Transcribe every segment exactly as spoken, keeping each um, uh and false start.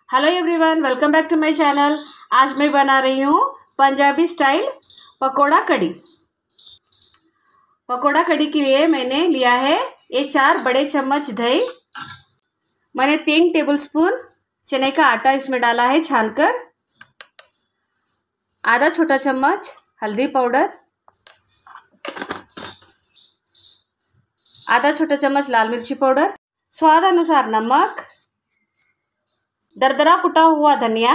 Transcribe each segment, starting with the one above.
Hello everyone, welcome back to my channel. आज मैं बना रही हूँ पंजाबी स्टाइल पकोड़ा कड़ी। पकोड़ा कड़ी के लिए मैंने लिया है ये चार बड़े चम्मच दही। मैंने तीन टेबलस्पून चने का आटा इसमें डाला है छानकर। आधा छोटा चम्मच हल्दी पाउडर, आधा छोटा चम्मच लाल मिर्ची पाउडर, स्वाद अनुसार नमक, दरदरा कुटा हुआ धनिया,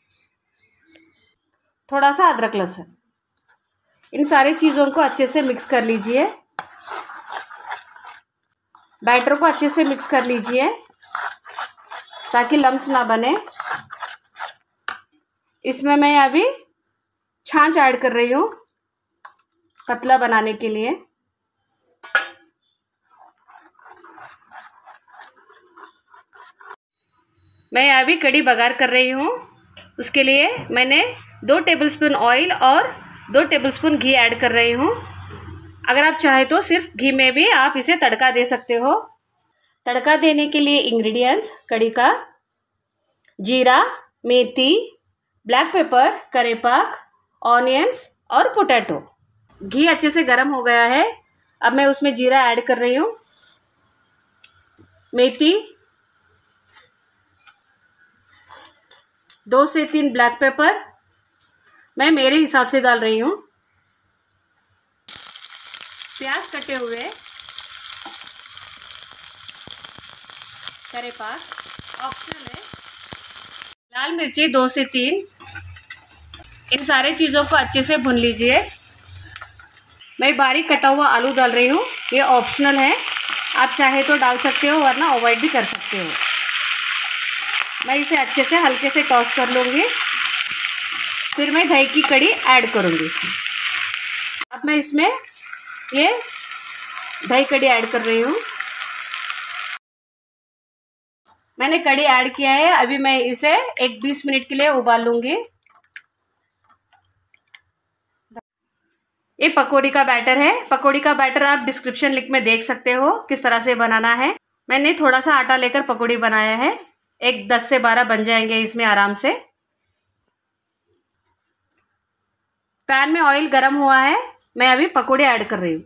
थोड़ा सा अदरक लहसुन। इन सारी चीज़ों को अच्छे से मिक्स कर लीजिए। बैटर को अच्छे से मिक्स कर लीजिए ताकि लम्स ना बने। इसमें मैं अभी छाछ ऐड कर रही हूँ पतला बनाने के लिए। मैं अभी कड़ी बघार कर रही हूँ। उसके लिए मैंने दो टेबलस्पून ऑयल और दो टेबलस्पून घी ऐड कर रही हूँ। अगर आप चाहे तो सिर्फ घी में भी आप इसे तड़का दे सकते हो। तड़का देने के लिए इंग्रेडिएंट्स कड़ी का जीरा, मेथी, ब्लैक पेपर, करेपाक, ऑनियंस और पोटैटो। घी अच्छे से गर्म हो गया है। अब मैं उसमें जीरा ऐड कर रही हूँ, मेथी, दो से तीन ब्लैक पेपर मैं मेरे हिसाब से डाल रही हूँ, प्याज कटे हुए, करेपाक ऑप्शनल है, लाल मिर्ची दो से तीन। इन सारे चीज़ों को अच्छे से भून लीजिए। मैं बारीक कटा हुआ आलू डाल रही हूँ, ये ऑप्शनल है, आप चाहे तो डाल सकते हो वरना अवॉइड भी कर सकते हो। मैं इसे अच्छे से हल्के से टॉस कर लूँगी। फिर मैं दही की कड़ी ऐड करूँगी इसमें। अब मैं इसमें ये दही कड़ी ऐड कर रही हूँ। मैंने कड़ी ऐड किया है। अभी मैं इसे एक बीस मिनट के लिए उबाल लूँगी। ये पकौड़ी का बैटर है। पकौड़ी का बैटर आप डिस्क्रिप्शन लिंक में देख सकते हो किस तरह से बनाना है। मैंने थोड़ा सा आटा लेकर पकौड़ी बनाया है। एक दस से बारह बन जाएंगे इसमें आराम से। पैन में ऑयल गरम हुआ है। मैं अभी पकौड़े ऐड कर रही हूँ।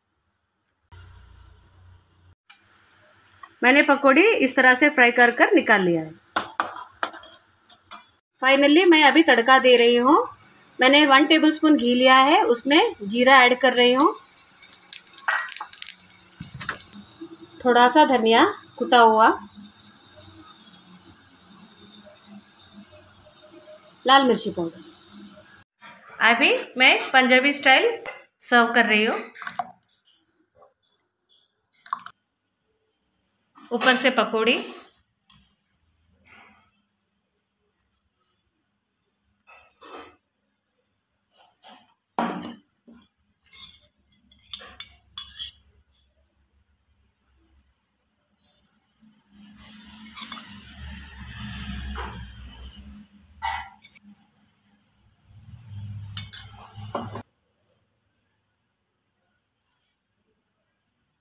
मैंने पकौड़ी इस तरह से फ्राई कर कर निकाल लिया है। फाइनली मैं अभी तड़का दे रही हूँ। मैंने वन टेबलस्पून घी लिया है, उसमें जीरा ऐड कर रही हूँ, थोड़ा सा धनिया कुटा हुआ, लाल मिर्ची पाउडर। अभी मैं पंजाबी स्टाइल सर्व कर रही हूँ। ऊपर से पकौड़ी,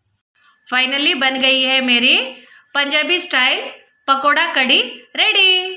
फाइनली बन गई है मेरी पंजाबी स्टाइल पकोड़ा कड़ी रेडी।